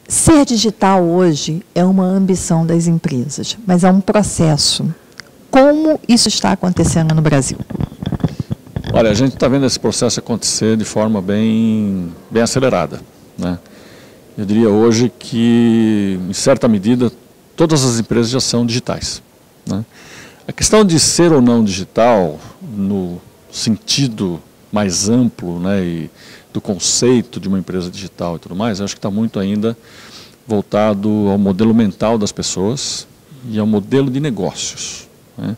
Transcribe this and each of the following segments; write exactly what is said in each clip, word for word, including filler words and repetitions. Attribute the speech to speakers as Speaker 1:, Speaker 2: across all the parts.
Speaker 1: Ser digital hoje é uma ambição das empresas, mas é um processo. Como isso está acontecendo no Brasil?
Speaker 2: Olha, a gente está vendo esse processo acontecer de forma bem, bem acelerada, né? Eu diria hoje que, em certa medida, todas as empresas já são digitais, né? A questão de ser ou não digital, no sentido mais amplo, né, e do conceito de uma empresa digital e tudo mais, eu acho que está muito ainda voltado ao modelo mental das pessoas e ao modelo de negócios, né?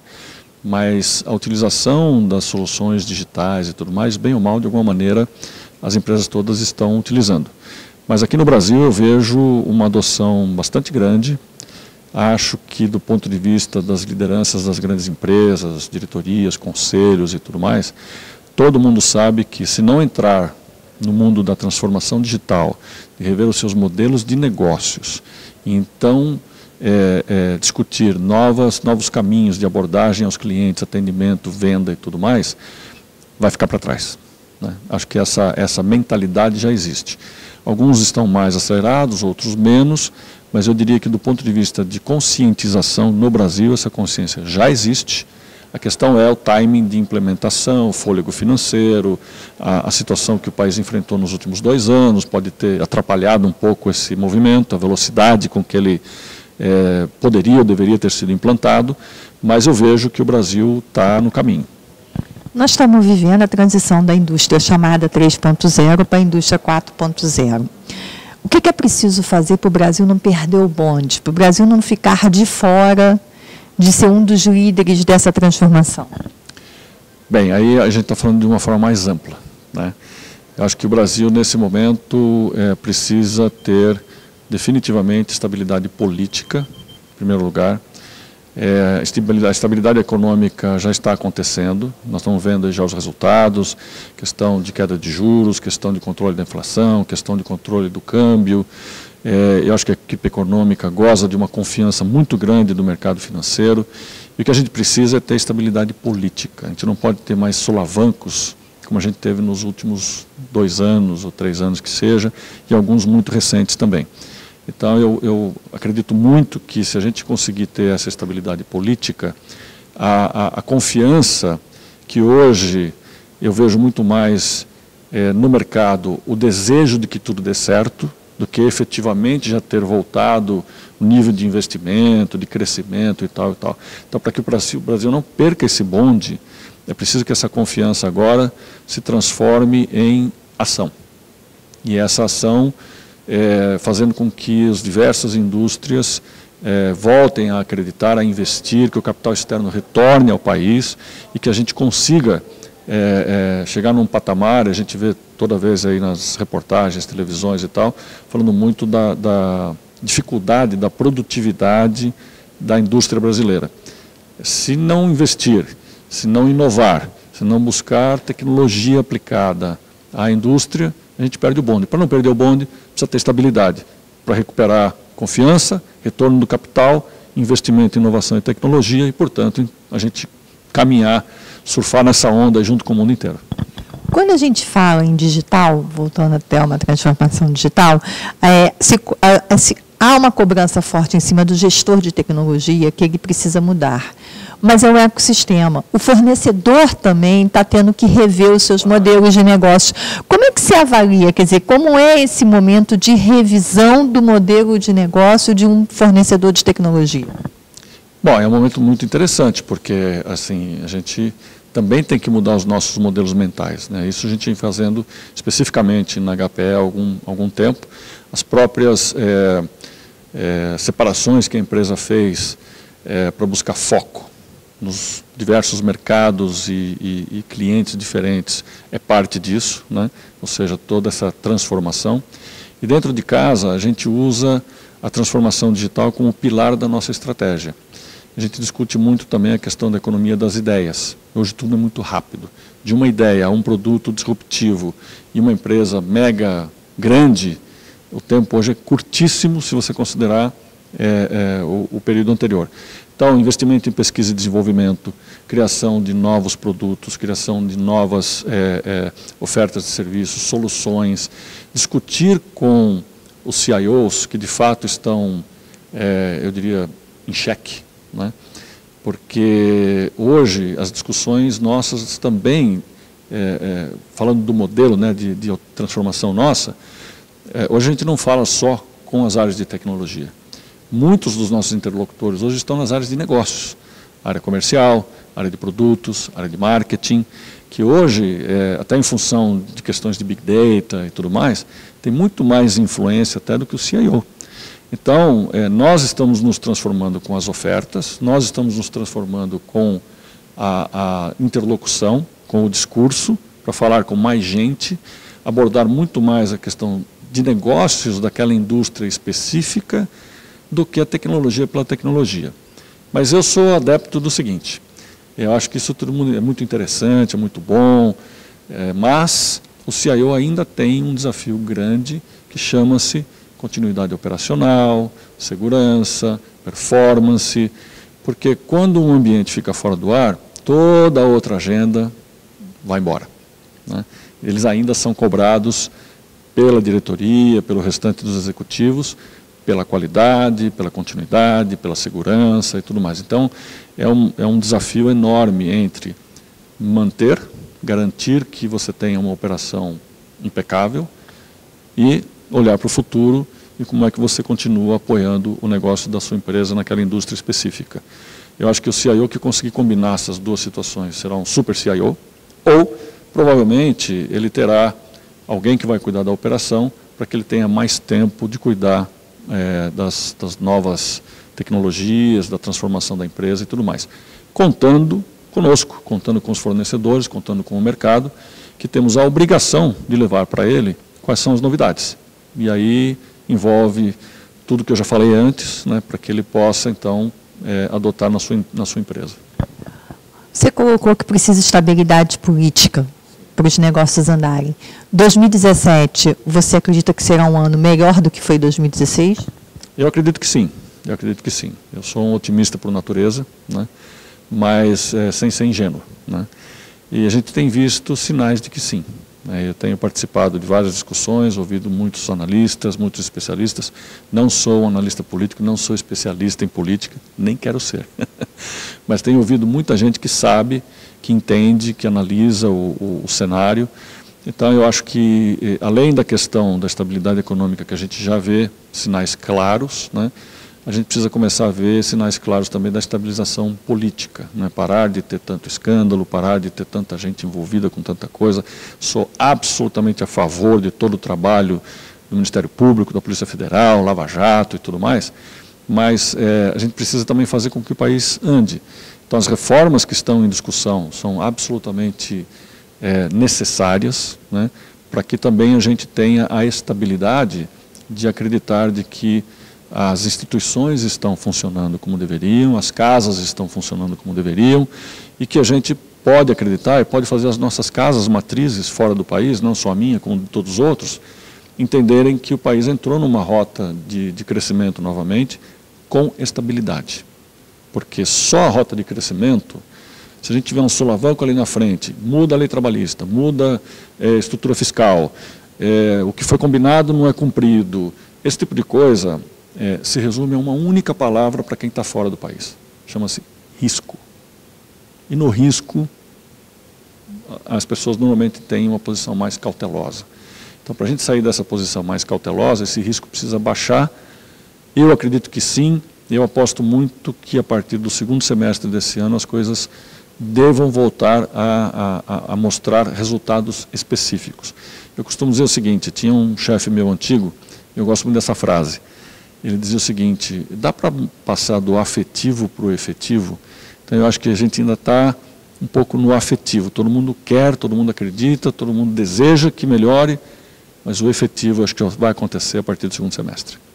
Speaker 2: Mas a utilização das soluções digitais e tudo mais, bem ou mal, de alguma maneira, as empresas todas estão utilizando. Mas aqui no Brasil eu vejo uma adoção bastante grande. Acho que do ponto de vista das lideranças das grandes empresas, diretorias, conselhos e tudo mais, todo mundo sabe que se não entrar no mundo da transformação digital, de rever os seus modelos de negócios, e então é, é, discutir novas, novos caminhos de abordagem aos clientes, atendimento, venda e tudo mais, vai ficar para trás, né? Acho que essa, essa mentalidade já existe. Alguns estão mais acelerados, outros menos, mas eu diria que do ponto de vista de conscientização no Brasil, essa consciência já existe. A questão é o timing de implementação, o fôlego financeiro, a, a situação que o país enfrentou nos últimos dois anos pode ter atrapalhado um pouco esse movimento, a velocidade com que ele é, poderia ou deveria ter sido implantado, mas eu vejo que o Brasil está no caminho.
Speaker 1: Nós estamos vivendo a transição da indústria chamada três ponto zero para a indústria quatro ponto zero. O que é preciso fazer para o Brasil não perder o bonde, para o Brasil não ficar de fora de ser um dos líderes dessa transformação?
Speaker 2: Bem, aí a gente está falando de uma forma mais ampla, né? Eu acho que o Brasil, nesse momento, é, precisa ter definitivamente estabilidade política, em primeiro lugar. É, a estabilidade, a estabilidade econômica já está acontecendo, nós estamos vendo aí já os resultados, questão de queda de juros, questão de controle da inflação, questão de controle do câmbio. É, eu acho que a equipe econômica goza de uma confiança muito grande do mercado financeiro, e o que a gente precisa é ter estabilidade política. A gente não pode ter mais solavancos, como a gente teve nos últimos dois anos ou três anos que seja, e alguns muito recentes também. Então eu, eu acredito muito que se a gente conseguir ter essa estabilidade política, a, a, a confiança que hoje eu vejo muito mais é, no mercado, o desejo de que tudo dê certo, do que efetivamente já ter voltado o nível de investimento, de crescimento e tal e tal. Então, para que o Brasil, o Brasil não perca esse bonde, é preciso que essa confiança agora se transforme em ação. E essa ação, é, fazendo com que as diversas indústrias é, voltem a acreditar, a investir, que o capital externo retorne ao país e que a gente consiga É, é, chegar num patamar. A gente vê toda vez aí nas reportagens, televisões e tal, falando muito da, da dificuldade da produtividade da indústria brasileira. Se não investir, se não inovar, se não buscar tecnologia aplicada à indústria, a gente perde o bonde. Para não perder o bonde, precisa ter estabilidade, para recuperar confiança, retorno do capital, investimento em inovação e tecnologia e, portanto, a gente caminhar, surfar nessa onda junto com o mundo inteiro.
Speaker 1: Quando a gente fala em digital, voltando até uma transformação digital, é, se, é, se, há uma cobrança forte em cima do gestor de tecnologia que ele precisa mudar. Mas é o ecossistema. O fornecedor também está tendo que rever os seus modelos de negócio. Como é que se avalia, quer dizer, como é esse momento de revisão do modelo de negócio de um fornecedor de tecnologia?
Speaker 2: Bom, é um momento muito interessante, porque assim, a gente também tem que mudar os nossos modelos mentais, né? Isso a gente vem fazendo especificamente na H P E há algum, algum tempo. As próprias é, é, separações que a empresa fez é, para buscar foco nos diversos mercados e, e, e clientes diferentes é parte disso, né? Ou seja, toda essa transformação. E dentro de casa a gente usa a transformação digital como pilar da nossa estratégia. A gente discute muito também a questão da economia das ideias. Hoje tudo é muito rápido. De uma ideia a um produto disruptivo e uma empresa mega grande, o tempo hoje é curtíssimo se você considerar é, é, o, o período anterior. Então, investimento em pesquisa e desenvolvimento, criação de novos produtos, criação de novas é, é, ofertas de serviços, soluções, discutir com os C I Os que de fato estão, é, eu diria, em xeque, né? Porque hoje as discussões nossas também, é, é, falando do modelo, né, de, de transformação nossa, é, hoje a gente não fala só com as áreas de tecnologia. Muitos dos nossos interlocutores hoje estão nas áreas de negócios, área comercial, área de produtos, área de marketing, que hoje, é, até em função de questões de Big Data e tudo mais, tem muito mais influência até do que o C I O. Então, é, nós estamos nos transformando com as ofertas, nós estamos nos transformando com a, a interlocução, com o discurso, para falar com mais gente, abordar muito mais a questão de negócios daquela indústria específica do que a tecnologia pela tecnologia. Mas eu sou adepto do seguinte, eu acho que isso tudo é muito interessante, é muito bom, é, mas o C I O ainda tem um desafio grande que chama-se continuidade operacional, segurança, performance, porque quando um ambiente fica fora do ar, toda a outra agenda vai embora, né? Eles ainda são cobrados pela diretoria, pelo restante dos executivos, pela qualidade, pela continuidade, pela segurança e tudo mais. Então, é um, é um desafio enorme entre manter, garantir que você tenha uma operação impecável e olhar para o futuro e como é que você continua apoiando o negócio da sua empresa naquela indústria específica. Eu acho que o C I O que conseguir combinar essas duas situações será um super C I O, ou provavelmente ele terá alguém que vai cuidar da operação para que ele tenha mais tempo de cuidar é, das, das novas tecnologias, da transformação da empresa e tudo mais. Contando conosco, contando com os fornecedores, contando com o mercado, que temos a obrigação de levar para ele quais são as novidades. E aí envolve tudo que eu já falei antes, né, para que ele possa, então, é, adotar na sua, na sua empresa.
Speaker 1: Você colocou que precisa estabilidade política para os negócios andarem. dois mil e dezessete, você acredita que será um ano melhor do que foi dois mil e dezesseis?
Speaker 2: Eu acredito que sim, eu acredito que sim. Eu sou um otimista por natureza, né, mas é, sem ser ingênuo, né? E a gente tem visto sinais de que sim. Eu tenho participado de várias discussões, ouvido muitos analistas, muitos especialistas. Não sou um analista político, não sou especialista em política, nem quero ser. Mas tenho ouvido muita gente que sabe, que entende, que analisa o, o, o cenário. Então eu acho que, além da questão da estabilidade econômica, que a gente já vê sinais claros, né, a gente precisa começar a ver sinais claros também da estabilização política, né? Parar de ter tanto escândalo, parar de ter tanta gente envolvida com tanta coisa. Sou absolutamente a favor de todo o trabalho do Ministério Público, da Polícia Federal, Lava Jato e tudo mais, mas é, a gente precisa também fazer com que o país ande. Então as reformas que estão em discussão são absolutamente é, necessárias, né? Para que também a gente tenha a estabilidade de acreditar de que as instituições estão funcionando como deveriam, as casas estão funcionando como deveriam, e que a gente pode acreditar e pode fazer as nossas casas matrizes fora do país, não só a minha, como de todos os outros, entenderem que o país entrou numa rota de, de crescimento novamente com estabilidade. Porque só a rota de crescimento, se a gente tiver um solavanco ali na frente, muda a lei trabalhista, muda é, estrutura fiscal, é, o que foi combinado não é cumprido, esse tipo de coisa é, se resume a uma única palavra para quem está fora do país. Chama-se risco. E no risco, as pessoas normalmente têm uma posição mais cautelosa. Então, para a gente sair dessa posição mais cautelosa, esse risco precisa baixar. Eu acredito que sim, eu aposto muito que a partir do segundo semestre desse ano as coisas devam voltar a, a, a mostrar resultados específicos. Eu costumo dizer o seguinte, tinha um chefe meu antigo, eu gosto muito dessa frase, ele dizia o seguinte, dá para passar do afetivo para o efetivo? Então eu acho que a gente ainda está um pouco no afetivo, todo mundo quer, todo mundo acredita, todo mundo deseja que melhore, mas o efetivo acho que vai acontecer a partir do segundo semestre.